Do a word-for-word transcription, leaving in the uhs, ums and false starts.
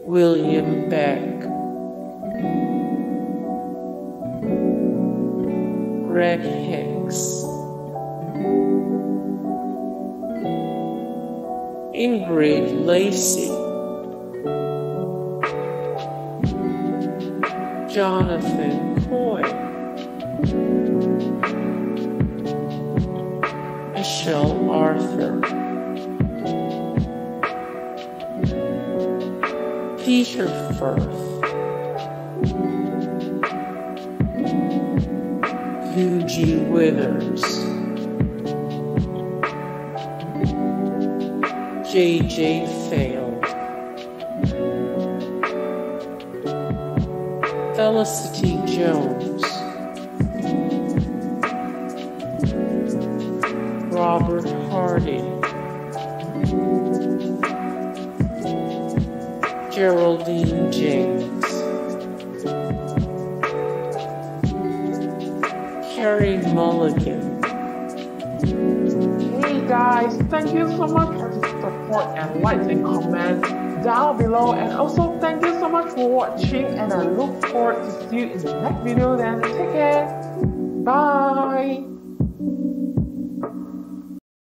William Beck, Greg Hicks, Ingrid Lacey, Jonathan Coy, Michelle Arthur, Peter Firth, Fuji Withers, J J Failed, Felicity Jones, Robert Harding, Geraldine James, Carey Mulligan. Hey guys, thank you so much for the support and likes and comments down below, and also thank you so much for watching, and I look forward to see you in the next video. Then take care, bye.